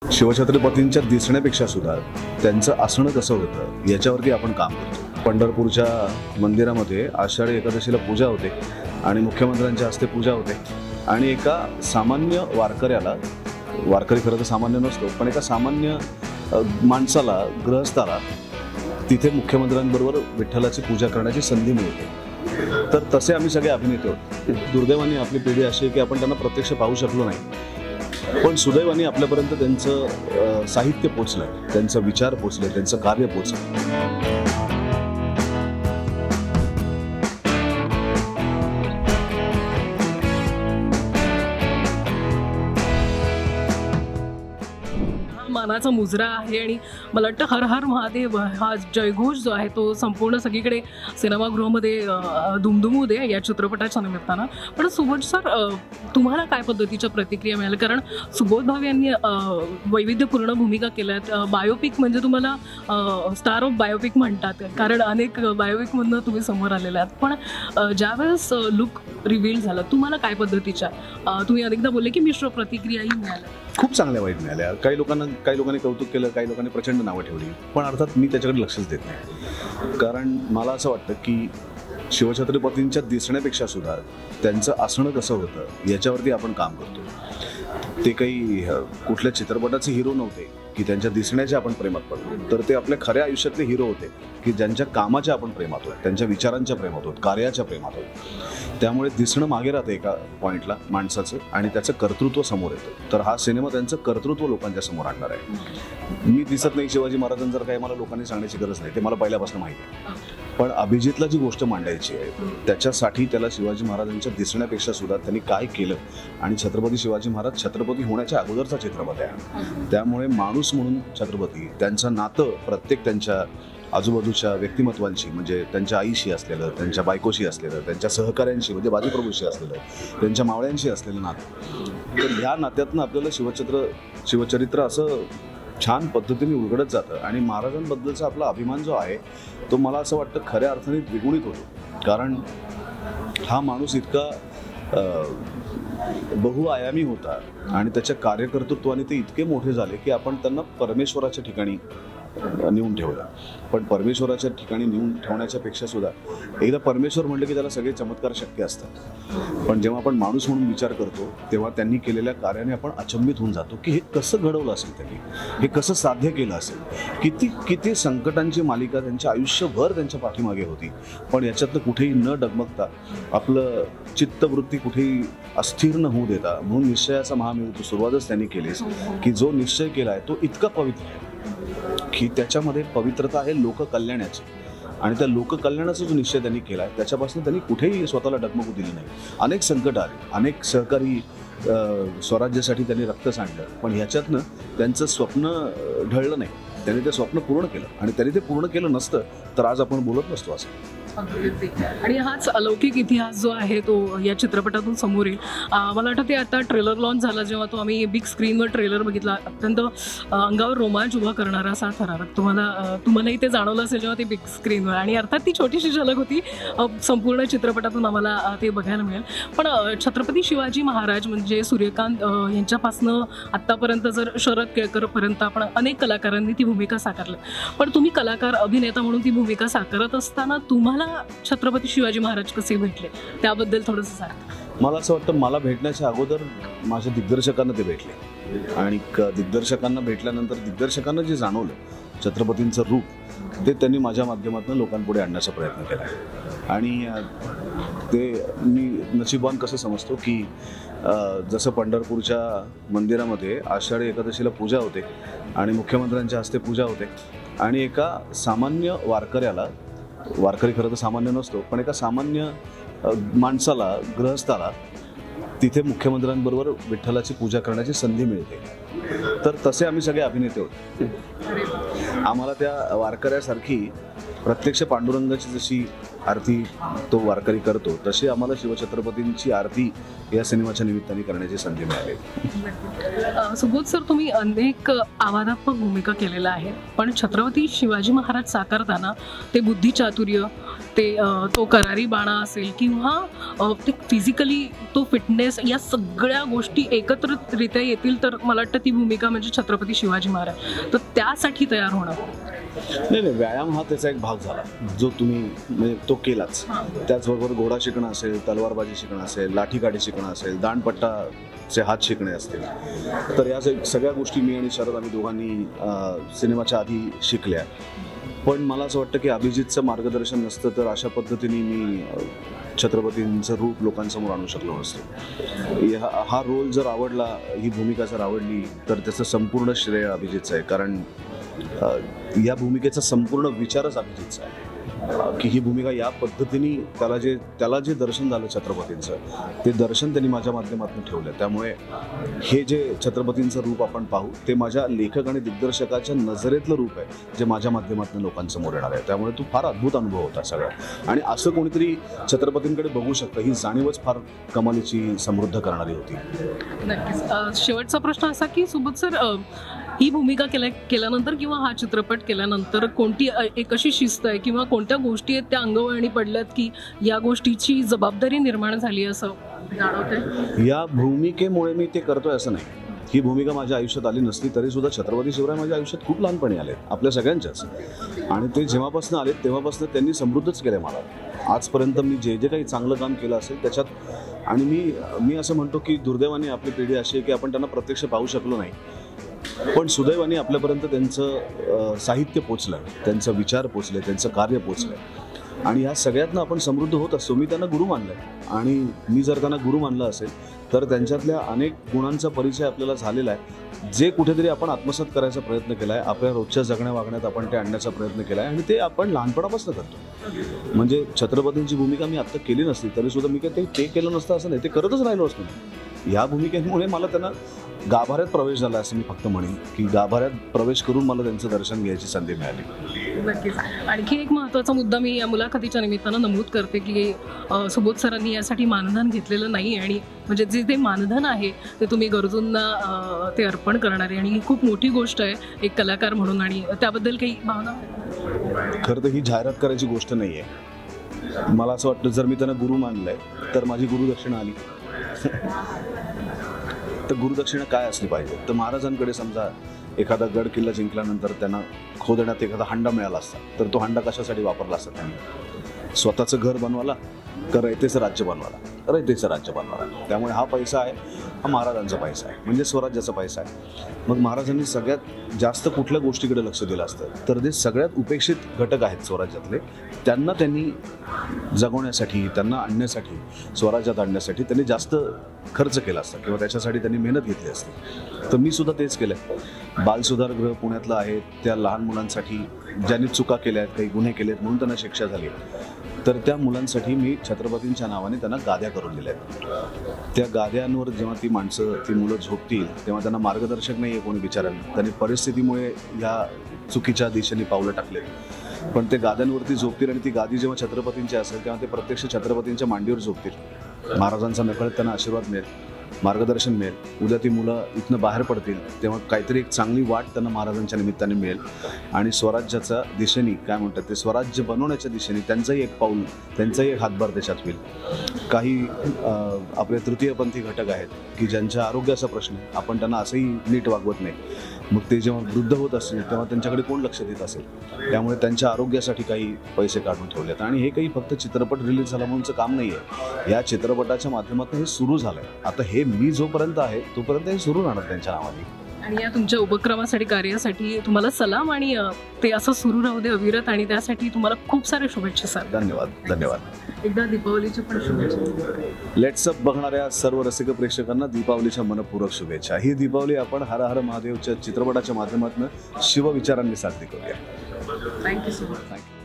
शिवछत्रपतींच्या दिसण्यापेक्षा सुद्धा त्यांचं असणं कसं होतं याच्यावरती आपण काम करतो. पंढरपूरच्या मंदिरामध्ये आषाढी एकादशीला पूजा होते आणि मुख्यमंत्र्यांच्या हस्ते पूजा होते आणि एका सामान्य वारकऱ्याला, वारकरी खरं तर सामान्य नसतो, पण एका सामान्य माणसाला, गृहस्थाला तिथे मुख्यमंत्र्यांबरोबर विठ्ठलाची पूजा करण्याची संधी मिळते. तर तसे आम्ही सगळे अभिनेते होतो. दुर्दैवाने आपली पिढी अशी आहे की आपण त्यांना प्रत्यक्ष पाहू शकलो नाही, पण सुदैवाने आपल्यापर्यंत त्यांचं साहित्य पोचलं, त्यांचा विचार पोचले, त्यांचं कार्य पोचलं. मानाचा मुजरा आहे आणि मला वाटतं हर हर महादेव हा जयघोष जो आहे तो संपूर्ण सगळीकडे सिनेमागृहामध्ये दुमदुमू दे या चित्रपटाच्या निमित्तानं. पण सुबोध सर, तुम्हाला काय पद्धतीच्या प्रतिक्रिया मिळाल्या? कारण सुबोध भाव यांनी वैविध्यपूर्ण भूमिका केल्यात. बायोपिक म्हणजे तुम्हाला स्टार ऑफ बायोपिक म्हणतात, कारण अनेक बायोपिकमधनं तुम्ही समोर आलेले आहात. पण ज्यावेळेस लुक रिव्हील झाला, तुम्हाला काय पद्धतीच्या, तुम्ही अनेकदा बोलले की मिश्र प्रतिक्रियाही मिळाल्या? खूप चांगल्या वाईट मिळाल्या. काही लोकांनी कौतुक केलं, काही लोकांनी प्रचंड नावं ठेवली, पण अर्थात मी त्याच्याकडे लक्षच देत नाही. कारण मला असं वाटतं की शिवछत्रपतींच्या दिसण्यापेक्षा सुद्धा त्यांचं असणं कसं होतं याच्यावरती आपण काम करतो. ते काही कुठल्या चित्रपटाचे हिरो नव्हते की त्यांच्या दिसण्याच्या आपण प्रेमात पडलो, तर ते आपल्या खऱ्या आयुष्यातले हिरो होते की ज्यांच्या कामाच्या आपण प्रेमात होतो, त्यांच्या विचारांच्या प्रेमात होतो, कार्याच्या प्रेमात होतो. त्यामुळे दिसणं मागे राहतं एका पॉईंटला माणसाचं आणि त्याचं कर्तृत्व समोर येतं. तर हा सिनेमा त्यांचं कर्तृत्व लोकांच्या समोर आणणार आहे. मी दिसत नाही शिवाजी महाराजांचं काही मला लोकांनी सांगण्याची गरज नाही, ते मला पहिल्यापासून माहिती आहे. पण अभिजितला जी गोष्ट मांडायची आहे त्याच्यासाठी त्याला शिवाजी महाराजांच्या दिसण्यापेक्षा सुद्धा त्यांनी काय केलं, आणि छत्रपती शिवाजी महाराज छत्रपती होण्याच्या अगोदरचा चित्रपट आहे. त्यामुळे माणूस म्हणून छत्रपती, त्यांचं नातं प्रत्येक त्यांच्या आजूबाजूच्या व्यक्तिमत्वांशी, म्हणजे त्यांच्या आईशी असलेलं, त्यांच्या बायकोशी असलेलं, त्यांच्या सहकाऱ्यांशी म्हणजे बाजीप्रभूशी असलेलं, त्यांच्या मावळ्यांशी असलेलं नातं, तर ह्या नात्यातनं आपल्याला शिवचरित्र असं छान पद्धतीने उलगडत जातं. आणि महाराजांबद्दलचा आपला अभिमान जो आहे तो मला असं वाटतं खऱ्या अर्थाने द्विगुणित होतो. कारण हा माणूस इतका बहुआयामी होता आणि त्याच्या कार्यकर्तृत्वाने ते इतके मोठे झाले की आपण त्यांना परमेश्वराच्या ठिकाणी नेऊन ठेवला. पण परमेश्वराच्या ठिकाणी नेऊन ठेवण्याच्या पेक्षा सुद्धा एकदा परमेश्वर म्हटलं की त्याला सगळे चमत्कार शक्य असतात. पण जेव्हा आपण माणूस म्हणून विचार करतो तेव्हा त्यांनी केलेल्या कार्याने आपण अचंबित होऊन जातो की हे कसं घडवलं असेल, त्यांनी हे कसं साध्य केलं असेल. किती किती संकटांची मालिका त्यांच्या आयुष्यभर त्यांच्या पाठीमागे होती, पण याच्यातनं कुठेही न डगमगता आपलं चित्तवृत्ती कुठेही अस्थिर न होऊ देता, म्हणून निश्चयाचा महामेरू सुरुवातच त्यांनी केलीच की जो निश्चय केला आहे तो इतका पवित्र आहे की त्याच्यामध्ये पवित्रता आहे लोककल्याणाची, आणि त्या लोककल्याणाचा जो निश्चय त्यांनी केला आहे त्याच्यापासून त्यांनी कुठेही स्वतःला डगमगू दिली नाही. अनेक संकट आले, अनेक सहकारी स्वराज्यासाठी त्यांनी रक्त सांडलं, पण ह्याच्यातनं त्यांचं स्वप्न ढळलं नाही. त्यांनी ते स्वप्न पूर्ण केलं, आणि त्यांनी ते पूर्ण केलं नसतं तर आज आपण बोलत नसतो असं. आणि हाच अलौकिक इतिहास जो आहे तो या चित्रपटातून समोर येईल. मला वाटतं ते आता ट्रेलर लॉन्च झाला जेव्हा तो आम्ही बिग स्क्रीनवर ट्रेलर बघितला, अत्यंत अंगावर रोमांच उभा करणारा असा थरारक तुम्हालाही ते जाणवलं असेल जेव्हा ते बिग स्क्रीनवर, आणि अर्थात ती छोटीशी झलक होती, संपूर्ण चित्रपटातून आम्हाला ते बघायला मिळेल. पण छत्रपती शिवाजी महाराज म्हणजे सूर्यकांत यांच्यापासनं आत्तापर्यंत जर शरद केळकरपर्यंत आपण अनेक कलाकारांनी ती भूमिका साकारली, पण तुम्ही कलाकार अभिनेता म्हणून ती भूमिका साकारत असताना तुम्हाला छत्रपती शिवाजी महाराज कसे भेटले त्याबद्दल थोडंसं सांगा. मला असं वाटतं मला भेटण्याच्या अगोदर माझ्या दिग्दर्शकांना ते भेटले, आणि दिग्दर्शकांना भेटल्यानंतर दिग्दर्शकांना जे जाणवलं छत्रपतींचं रूप ते त्यांनी माझ्या माध्यमातून लोकांपुढे आणण्याचा प्रयत्न केला. आणि ते मी नशीबवान कसं समजतो की जसं पंढरपूरच्या मंदिरामध्ये आषाढी एकादशीला पूजा होते आणि मुख्यमंत्र्यांच्या हस्ते पूजा होते, आणि एका सामान्य वारकऱ्याला, वारकरी खरं तर सामान्य नसतो, पण एका सामान्य माणसाला, गृहस्थाला तिथे मुख्यमंत्र्यांबरोबर विठ्ठलाची पूजा करण्याची संधी मिळते. तर तसे आम्ही सगळे अभिनेते होतो. आम्हाला त्या वारकऱ्यासारखी प्रत्यक्ष पांडुरंगाची जशी आरती तो वारकरी करतो तशी आम्हाला शिवछत्रपतींची आरती या सिनेमाच्या निमित्ताने करण्याची संधी मिळाली. सुबोध सर, तुम्ही अनेक आव्हानात्मक भूमिका केलेल्या आहेत, पण छत्रपती शिवाजी महाराज साकारताना ते बुद्धिचातुर्य, ते तो करारी बाणा असेल किंवा ते फिजिकली तो फिटनेस, या सगळ्या गोष्टी एकत्रितरित्या येतील तर मला वाटतं ती भूमिका म्हणजे छत्रपती शिवाजी महाराज. तर त्यासाठी तयार होणं. नाही, व्यायाम हा त्याचा एक भाग झाला जो तुम्ही म्हणजे तो केलाच. त्याचबरोबर घोडा शिकणं असेल, तलवारबाजी शिकणं असेल, लाठीकाठी शिकणं असेल, दांडपट्टाचे हात शिकणे असतील, तर या सगळ्या गोष्टी मी आणि शरद आम्ही दोघांनी सिनेमाच्या आधी शिकल्या. पण मला असं वाटतं की अभिजितचं मार्गदर्शन नसतं तर अशा पद्धतीने मी छत्रपतींचं रूप लोकांसमोर आणू शकलो नसतो. हा रोल जर आवडला, ही भूमिका जर आवडली तर त्याचं संपूर्ण श्रेय अभिजितचं आहे. कारण या भूमिकेचा संपूर्ण विचारच अभिजितचा आहे की ही भूमिका या पद्धतीने त्याला जे दर्शन झालं छत्रपतींचं, ते दर्शन त्यांनी माझ्या माध्यमातून ठेवलं. त्यामुळे हे जे छत्रपतींचं रूप आपण पाहू ते माझ्या लेखक आणि दिग्दर्शकाच्या नजरेतलं रूप आहे जे माझ्या माध्यमातून लोकांसमोर येणार आहे. त्यामुळे तो फार अद्भुत अनुभव होता सगळा. आणि असं कोणीतरी छत्रपतींकडे बघू शकतं ही जाणीवच फार कमालीची, समृद्ध करणारी होती. नक्कीच. शेवटचा प्रश्न असा की सुबोध सर, ही भूमिका केल्यानंतर किंवा हा चित्रपट केल्यानंतर कोणती एक अशी शिस्त आहे किंवा कोणत्या गोष्टी आहेत त्या अंगवळणी पडल्यात की या गोष्टीची जबाबदारी निर्माण झाली असं जाणवतंय? या भूमिकेमुळे मी ते करतोय असं नाही. ही भूमिका माझ्या आयुष्यात आली नसती तरी सुद्धा छत्रपती शिवराय माझ्या आयुष्यात खूप लहानपणी आले, आपल्या सगळ्यांच्याच. आणि ते जेव्हापासून आले तेव्हापासून त्यांनी समृद्धच केलं मला. आजपर्यंत मी जे काही चांगलं काम केलं असेल त्याच्यात. आणि मी असं म्हणतो की दुर्दैवाने आपली पिढी अशी आहे की आपण त्यांना प्रत्यक्ष पाहू शकलो नाही, पण सुदैवाने आपल्यापर्यंत त्यांचं साहित्य पोचलं, त्यांचा विचार पोचले, त्यांचं कार्य पोचलं. आणि ह्या सगळ्यातनं आपण समृद्ध होत असतो. मी त्यांना गुरु मानलं आहे आणि मी जर त्यांना गुरु मानलं असेल तर त्यांच्यातल्या अनेक गुणांचा परिचय आपल्याला झालेला आहे जे कुठेतरी आपण आत्मसात करायचा प्रयत्न केला आहे. आपल्या रोजच्या जगण्या वागण्यात आपण ते आणण्याचा प्रयत्न केला आहे आणि ते आपण लहानपणापासून करतो. म्हणजे छत्रपतींची भूमिका मी आत्ता केली नसती तरी सुद्धा मी काय ते केलं नसतं असं नाही, ते करतच राहिलो असतो. या भूमिकेमुळे मला त्यांना गाभाऱ्यात प्रवेश झाला असं मी फक्त म्हणेन की गाभाऱ्यात प्रवेश करून मला त्यांचं दर्शन घ्यायची संधी मिळाली. नक्कीच. आणखी एक महत्त्वाचा मुद्दा मी या मुलाखतीच्या निमित्तानं नमूद करते की सुबोध सरांनी यासाठी मानधन घेतलेलं नाही आणि म्हणजे जे ते मानधन आहे ते तुम्ही गरजूंना ते अर्पण करणार आहे आणि ही खूप मोठी गोष्ट आहे एक कलाकार म्हणून. आणि त्याबद्दल काही भावना? खरं तर ही जाहिरात करायची गोष्ट नाही आहे. मला असं वाटतं जर मी त्यांना गुरु मानलंय तर माझी गुरुदक्षिणा आली. तर गुरुदक्षिणा काय असली पाहिजे? तर महाराजांकडे समजा एखादा गड किल्ला जिंकल्यानंतर त्यांना खोदण्यात एखादा हांडा मिळाला असता तर तो हांडा कशासाठी वापरला असता त्यांनी? स्वतःचं घर बनवायला का रयतेचं राज्य बनवायला? रयतेचं राज्य बनवायला. त्यामुळे हा पैसा आहे हा महाराजांचा पैसा आहे, म्हणजे स्वराज्याचा पैसा आहे. मग महाराजांनी सगळ्यात जास्त कुठल्या गोष्टीकडे लक्ष दिलं असतं तर जे सगळ्यात उपेक्षित घटक आहेत स्वराज्यातले त्यांनी जगवण्यासाठी, त्यांना आणण्यासाठी, स्वराज्यात आणण्यासाठी त्यांनी जास्त खर्च केला असता किंवा त्याच्यासाठी त्यांनी मेहनत घेतली असते. तर मी सुद्धा तेच केलं. बालसुधारगृह पुण्यातलं आहे, त्या लहान मुलांसाठी ज्यांनी चुका केल्या आहेत, काही गुन्हे केले आहेत म्हणून त्यांना शिक्षा झाली, तर त्या मुलांसाठी मी छत्रपतींच्या नावाने त्यांना गाद्या करून दिल्या आहेत. त्या गाद्यांवर जेव्हा ती माणसं, ती मुलं झोपतील तेव्हा त्यांना मार्गदर्शक नाही आहे कोणी बिचाऱ्यांना. त्यांनी परिस्थितीमुळे ह्या चुकीच्या दिशेने पावलं टाकले, पण ते गाद्यांवरती झोपतील आणि ती गादी जेव्हा छत्रपतींची असेल तेव्हा ते प्रत्यक्ष छत्रपतींच्या मांडीवर झोपतील. महाराजांचा नकळत त्यांना आशीर्वाद मिळेल, मार्गदर्शन मिळेल. उद्या ती मुलं इथनं बाहेर पडतील तेव्हा काहीतरी एक चांगली वाट त्यांना महाराजांच्या निमित्ताने मिळेल आणि स्वराज्याच्या दिशेने काय म्हणतात ते स्वराज्य बनवण्याच्या दिशेने त्यांचंही एक पाऊल, त्यांचाही एक हातभार त्याच्यात होईल. काही आपले तृतीयपंथी घटक आहेत की ज्यांच्या आरोग्याचा प्रश्न आहे, आपण त्यांना असंही नीट वागवत नाही. मग ते जेव्हा वृद्ध होत असतील तेव्हा त्यांच्याकडे कोण लक्ष देत असेल? त्यामुळे त्यांच्या आरोग्यासाठी काही पैसे काढून ठेवलेत. आणि हे काही फक्त चित्रपट रिलीज झाला म्हणूनचं काम नाही आहे. या चित्रपटाच्या माध्यमातून हे सुरू झालं आहे. आता हे मी जोपर्यंत आहे तोपर्यंत हे सुरू राहणार त्यांच्या नावाने. आणि या तुमच्या उपक्रमासाठी, कार्यासाठी तुम्हाला सलाम आणि ते असं सुरू राहू दे अविरत. आणि त्यासाठी तुम्हाला खूप सारे शुभेच्छा सर. धन्यवाद. धन्यवाद. एकदा दीपावलीच्या पण शुभेच्छा. लेट्स अप बघणाऱ्या सर्व रसिक प्रेक्षकांना दीपावलीच्या मनपूर्वक शुभेच्छा. ही दीपावली आपण हर हर महादेवच्या चित्रपटाच्या माध्यमातून शिवविचारांनी साजरी करूया. Thank you so much. थँक्यू.